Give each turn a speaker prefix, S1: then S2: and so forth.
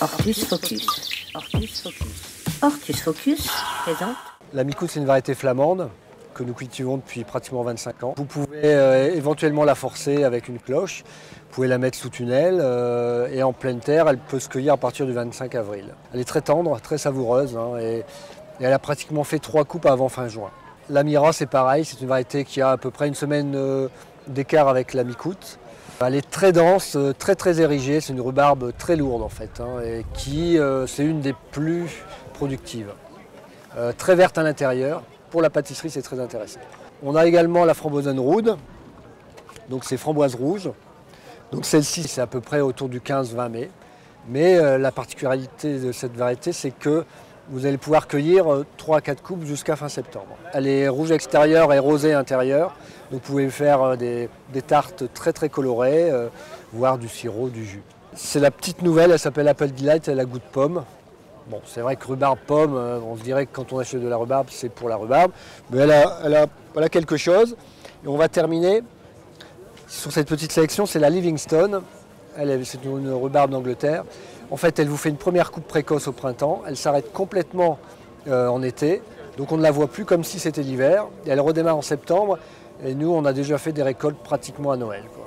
S1: Ortus Focus. Ortus Focus. Ortus Focus présente.
S2: La Micoute, c'est une variété flamande que nous cultivons depuis pratiquement 25 ans. Vous pouvez éventuellement la forcer avec une cloche. Vous pouvez la mettre sous tunnel et en pleine terre, elle peut se cueillir à partir du 25 avril. Elle est très tendre, très savoureuse et elle a pratiquement fait 3 coupes avant fin juin. La Mira, c'est pareil, c'est une variété qui a à peu près une semaine d'écart avec la Micoute. Elle est très dense, très érigée, c'est une rhubarbe très lourde en fait, et qui c'est une des plus productives. Très verte à l'intérieur, pour la pâtisserie c'est très intéressant. On a également la framboisonne roude, donc c'est framboise rouge. Donc celle-ci c'est à peu près autour du 15-20 mai. Mais la particularité de cette variété c'est que vous allez pouvoir cueillir 3 à 4 coupes jusqu'à fin septembre. Elle est rouge extérieure et rosée intérieure. Donc vous pouvez faire des tartes très colorées, voire du sirop, du jus. C'est la petite nouvelle, elle s'appelle Apple Delight, elle a goût de pomme. Bon, c'est vrai que rhubarbe, pomme, on se dirait que quand on achète de la rhubarbe, c'est pour la rhubarbe. Mais elle a quelque chose. Et on va terminer sur cette petite sélection, c'est la Livingstone. C'est une rhubarbe d'Angleterre. En fait, elle vous fait une première coupe précoce au printemps. Elle s'arrête complètement en été. Donc on ne la voit plus comme si c'était l'hiver. Elle redémarre en septembre. Et nous, on a déjà fait des récoltes pratiquement à Noël.